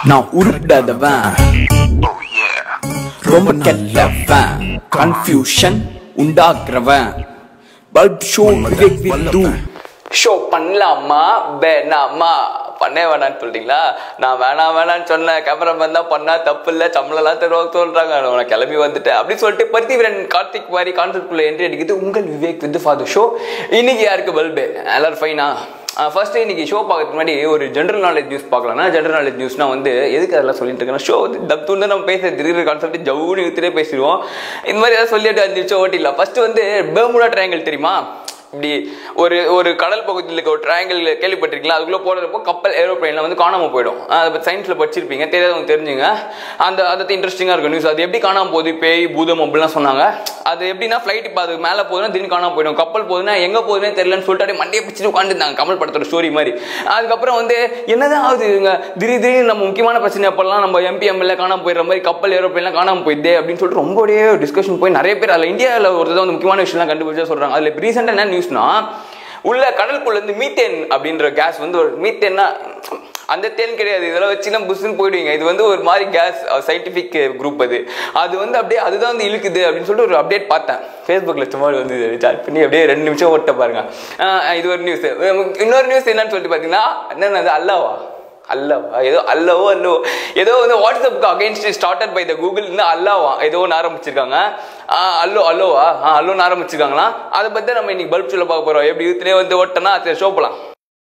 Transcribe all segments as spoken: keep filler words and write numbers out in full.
நான் உருப்படாதவன் ரொம்ப கெட்டவன் கன்ஃபியூஷன் உண்டாக்குறவன் bulb show Vivek with show பண்ணலாமா வேணாமா பண்ணே வேணான்னு சொல்லிட்டீங்களா? நான் வேணாம் வேணான்னு சொன்னேன். கேமராமேன் தான் பண்ணா தப்பு இல்லை, சம்பளம்லாம் தருவாங்க சொல்றாங்க. நான் கிளம்பி வந்துட்டேன் அப்படின்னு சொல்லிட்டு பருத்திவீரன் கார்த்திக் மாதிரி கான்செப்ட்குள்ள என்ட்ரி அடிக்குது உங்கள் Vivek with for the show. இன்னைக்கு யாருக்கு பல்பு? எல்லாரும் ஃபைனா? ஃபர்ஸ்ட் இன்னைக்கு ஷோ பார்க்கறதுக்கு முன்னாடி ஒரு ஜென்ரல் நாலேஜ் நியூஸ் பார்க்கலாம்னா, ஜென்ரல் நாலேஜ் நியூஸ்னா வந்து எதுக்கு அதெல்லாம் சொல்லிட்டு இருக்கேன், ஷோ வந்து தப்பு வந்து நம்ம பேச இருக்கிற கான்செப்ட் ஜவுனு இழுத்துட்டே பேசிடுவோம். இந்த மாதிரி ஏதாவது சொல்லிட்டு அஞ்சு நிமிஷம் ஓட்டிடலாம். ஃபர்ஸ்ட் வந்து பெர்முடா ட்ரையாங்கிள் தெரியுமா? இப்படி ஒரு ஒரு கடல் பகுதியில் இருக்க ஒரு ட்ரையாங்கிள் கேள்விப்பட்டிருக்கீங்களா? அதுக்குள்ளே போகிறப்போ கப்பல் ஏரோப்ளைனில் வந்து காணாமல் போயிடும். அதை சயின்ஸில் படிச்சிருப்பீங்க, தெரியாதவங்க தெரிஞ்சுங்க. அந்த அதை இன்ட்ரெஸ்டிங்காக இருக்கும் நியூஸ். அது எப்படி காணாமல் போகுது, பேய் பூதம் அப்படிலாம் சொன்னாங்க. அது எப்படின்னா ஃப்ளைட் இப்போ அது மேலே போகுதுன்னா திடீர்னு காணாமல் போயிடும். கப்பல் போகுதுன்னா எங்கே போகுதுன்னே தெரியலன்னு சொல்லிட்டு அப்படியே மண்டையை பிடிச்சிட்டு உட்காந்துருந்தாங்க, கமல் படத்தோட ஸ்டோரி மாதிரி. அதுக்கப்புறம் வந்து என்னதான் ஆகுது இவங்க திடீர் திடீர்னு நம்ம முக்கியமான பிரச்சனை அப்பெல்லாம் நம்ம எம்பி எம்எல்ஏ காணாமல் போயிடுற மாதிரி கப்பல் ஏரோப்ளைன்லாம் காணாமல் போயிடுது அப்படின்னு சொல்லிட்டு ரொம்பவே டிஸ்கஷன் போய் நிறைய பேர் அதில் இந்தியாவில் ஒருத்தர் வந்து முக்கியமான விஷயம்லாம் கண்டுபிடிச்சா சொல்கிறாங்க. அதில் இப்போ ரீசெண்டாக என்ன நியூஸ்னா, உள்ள கடலுக்குள்ள இருந்து மீத்தேன் அப்படின்ற கேஸ் வந்து ஒரு மீத்தேன்னா அந்த தேன் கிடையாது, இதெல்லாம் வச்சுன்னா புஷ்ன்னு போயிடுவீங்க. இது வந்து ஒரு மாதிரி கேஸ் சயின்டிஃபிக் குரூப். அது அது வந்து அப்படியே அதுதான் வந்து இழுக்குது அப்படின்னு சொல்லிட்டு ஒரு அப்டேட் பார்த்தேன் ஃபேஸ்புக்கில். சும்மா வந்து சாட் பண்ணி அப்படியே ரெண்டு நிமிஷம் ஓட்ட பாருங்க. இது ஒரு நியூஸ். இன்னொரு நியூஸ் என்னன்னு சொல்லிட்டு பார்த்தீங்கன்னா, என்னென்ன அது அல்லவா அல்லவா ஏதோ அல்லவோ அல்லவோ ஏதோ வந்து வாட்ஸ்அப்புக்கு against started by the Google இருந்து அல்லாவா ஏதோ ஒன்று ஆரம்பிச்சிருக்காங்க. அல்லோ அல்லோவா ஆ அல்லோன்னு ஆரம்பிச்சிருக்காங்களா? அதை பற்றி நம்ம இன்னைக்கு பல்ப் சொல்ல பார்க்க போகிறோம். எப்படி இதுலேயே வந்து ஓட்டனா அதை ஷோ போகலாம்.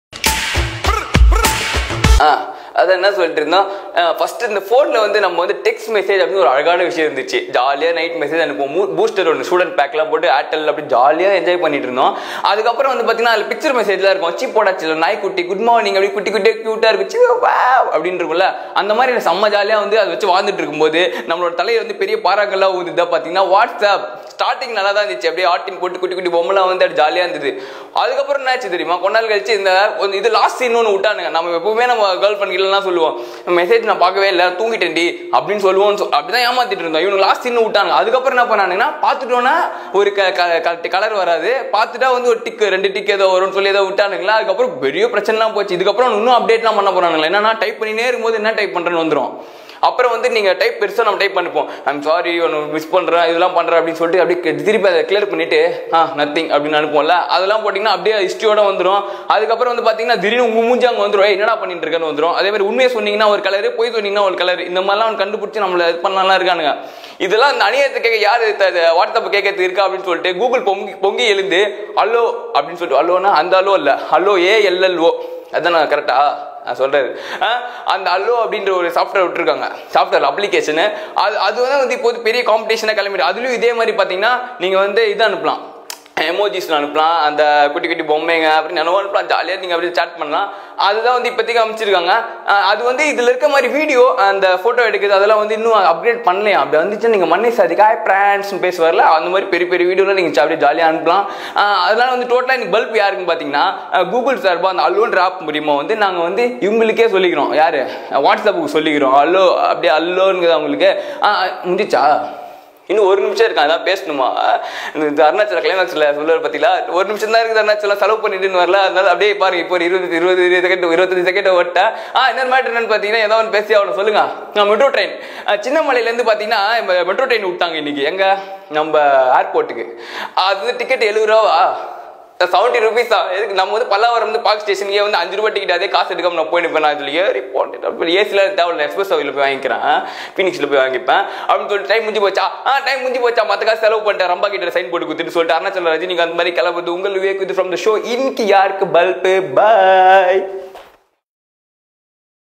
ஆ அதை என்ன சொல்லிட்டு இருந்தோம், ஃபர்ஸ்ட் இந்த ஃபோனில் வந்து நம்ம வந்து டெக்ஸ்ட் மெசேஜ் அப்படின்னு ஒரு அழகான விஷயம் இருந்துச்சு. ஜாலியாக நைட் மெசேஜ் அனுப்புவோம். பூஸ்டர் ஒன்று ஸ்டூடெண்ட் பேக்லாம் போட்டு ஏர்டெல் அப்படி ஜாலியாக என்ஜாய் பண்ணிட்டு இருந்தோம். அதுக்கப்புறம் வந்து பார்த்தீங்கன்னா அதில் பிக்சர் மெசேஜ்லாம் இருக்கும். சி போடாச்சு நாய்க்குட்டி குட் மார்னிங் அப்படி குட்டி குட்டியாக க்யூட்டாக இருந்துச்சு அப்படின்னு இருக்கும்ல. அந்த மாதிரி செம்ம ஜாலியாக வந்து அதை வச்சு வாழ்ந்துட்டு இருக்கும்போது நம்மளோட தலையை வந்து பெரிய பாறாக்கள்லாம் ஊதுதான் பார்த்தீங்கன்னா வாட்ஸ்அப் ஸ்டார்டிங் நல்லா தான் இருந்துச்சு. அப்படியே ஆட்டின் போட்டு குட்டி குட்டி பொம்மைலாம் வந்து அது ஜாலியாக இருந்தது. அதுக்கப்புறம் என்ன ஆச்சு தெரியுமா, கொஞ்ச நாள் கழிச்சு இந்த இது லாஸ்ட் சீன் ஒன்று விட்டானுங்க. நம்ம எப்பவுமே நம்ம கேர்ள் ஃப்ரெண்ட் கிட்டலாம் சொல்லுவோம், மெசேஜ் நான் பார்க்கவே இல்லை தூங்கிட்டேன்டி அப்படின்னு சொல்லுவோம். அப்படிதான் ஏமாத்திட்டு இருந்தோம். இவங்க லாஸ்ட் சீன் விட்டாங்க. அதுக்கப்புறம் என்ன பண்ணானுங்கன்னா, பார்த்துட்டோன்னா ஒரு கலர் வராது, பார்த்துட்டா வந்து ஒரு டிக் ரெண்டு டிக் ஏதோ வரும்னு சொல்லி ஏதோ விட்டானுங்களா. அதுக்கப்புறம் பெரிய பிரச்சனைலாம் போச்சு. இதுக்கப்புறம் இன்னும் அப்டேட்லாம் பண்ண போறானுங்களா, என்னன்னா டைப் பண்ணினே இருக்கும்போது என்ன டைப் பண்றேன்னு வந்துடும். அப்புறம் வந்து நீங்க டைப் பெருசா நம்ம டைப் பண்ணிப்போம், ஐம் சாரி ஒன்று மிஸ் பண்றேன் இதெல்லாம் பண்றேன் அப்படின்னு சொல்லிட்டு அப்படியே திருப்பி அதை கிளியர் பண்ணிட்டு ஆ நத்திங் அப்படின்னு அனுப்புவோம்ல. அதெல்லாம் போட்டீங்கன்னா அப்படியே ஹிஸ்ட்ரியோட வந்துடும். அதுக்கப்புறம் வந்து பாத்தீங்கன்னா திடீர்னு உங்க மூஞ்சி அங்கே வந்துடும், என்னடா பண்ணிட்டு இருக்கேன்னு வந்துடும். அதே மாதிரி உண்மையை சொன்னீங்கன்னா ஒரு கலரு, போய் சொன்னீங்கன்னா ஒரு கலர், இந்த மாதிரிலாம் கண்டுபிடிச்சி நம்மள இது பண்ணலாம் இருக்கானுங்க. இதெல்லாம் இந்த அநியாயத்தை கேட்க யாரு வாட்ஸ்அப் கேட்கறது இருக்கா அப்படின்னு சொல்லிட்டு கூகுள் பொங்கி பொங்கி எழுந்து அல்லோ அப்படின்னு சொல்லிட்டு, அல்லோனா அந்த அல்லோ இல்ல, அல்லோ ஏ எல்எல்ஓ அதான் கரெக்டா நான் சொல்றாரு. அந்த அல்லோ அப்படின்ற ஒரு சாஃப்ட்வேர் விட்டுருக்காங்க, சாஃப்ட்வேர் அப்ளிகேஷனு. அது அது வந்து இப்போ பெரிய காம்படிஷனாக கிளம்பிடு. அதுலயும் இதே மாதிரி பார்த்தீங்கன்னா நீங்க வந்து இதை அனுப்பலாம், எமோஜிஸ் அனுப்பலாம், அந்த குட்டி குட்டி பொம்மைங்க அப்படின்னு நினைவு அனுப்பலாம். ஜாலியாக நீங்கள் அப்படியே சாட் பண்ணலாம். அதுதான் வந்து இப்போதைக்கு அமைச்சிருக்காங்க. அது வந்து இதில் இருக்க மாதிரி வீடியோ அந்த ஃபோட்டோ எடுக்குது அதெல்லாம் வந்து இன்னும் அப்கிரேட் பண்ணலையா. அப்படி வந்துச்சு நீங்கள் மண்ணை சாதிக்கா பிரான்ஸ்னு பேச வரல, அந்த மாதிரி பெரிய பெரிய வீடியோலாம் நீங்கள் அப்படியே ஜாலியாக அனுப்பலாம். அதனால வந்து டோட்டலாக இன்னைக்கு பல்ப் யாருக்குன்னு பார்த்தீங்கன்னா, கூகுள் சார்பாக அந்த அல்லோன்ற ஆப் மூலியமாக வந்து நாங்கள் வந்து இவங்களுக்கே சொல்லிக்கிறோம், யார் வாட்ஸ்அப்புக்கு சொல்லிக்கிறோம் அல்லோ அப்படியே அல்லோன்னு அவங்களுக்கு முடிச்சா. இன்னும் ஒரு நிமிஷம் இருக்கா, அதான் பேசணுமா. இந்த அருணாச்சல கிளைமேக்ஸில் சொல்லுவார் பார்த்தீங்களா, ஒரு நிமிஷம் தான் இருக்குது அருணாச்சலம் செலவு பண்ணிட்டுன்னு வரல. அதனால அப்படியே பாருங்க, இப்போ ஒரு இருபது இருபது இருபது செகண்ட் இருபத்தஞ்சு செகண்ட் ஓட்டேன். ஆ இன்னொரு மேட்ரு என்னன்னு பார்த்தீங்கன்னா, ஏதாவது ஒன்று பேசி அவனை சொல்லுங்க. நான் மெட்ரோ ட்ரெயின் சின்னமலையிலேருந்து பார்த்தீங்கன்னா மெட்ரோ ட்ரெயின் விட்டாங்க இன்னைக்கு எங்க நம்ம ஏர்போர்ட்டுக்கு. அது டிக்கெட் எழுபது ரூபாவா, செவன்ட்டி ருபீஸ் தான். எதுக்கு நம்ம வந்து பல்லாவரம் வந்து பார்க் ஸ்டேஷனுக்கே வந்து அஞ்சு ரூபாய் டிக்கெட் அதே காசு எடுக்காம நான் போயிட்டு நான் இதில் ஏறி போட்டு ஏசியில் தேவையில்ல எக்ஸ்பிரஸ் அவையில் போய் வாங்கிக்கிறேன், ஃபீனிக்ஸில் போய் வாங்கிப்பேன் அப்படின்னு சொல்லிட்டு டைம் முடிஞ்சு போச்சா. ஆ டைம் முடிஞ்சு போச்சா, மற்ற காசு செலவு பண்ணிட்டேன், ரம்பா கிட்ட சைன் போட்டு கொடுத்துட்டு சொல்லிட்டு அருணாச்சல ரஜினிகாந்த் மாதிரி கிளம்புது உங்கள் Vivek with from the show. இன்னைக்கு யாருக்கு பல்பு பாய்.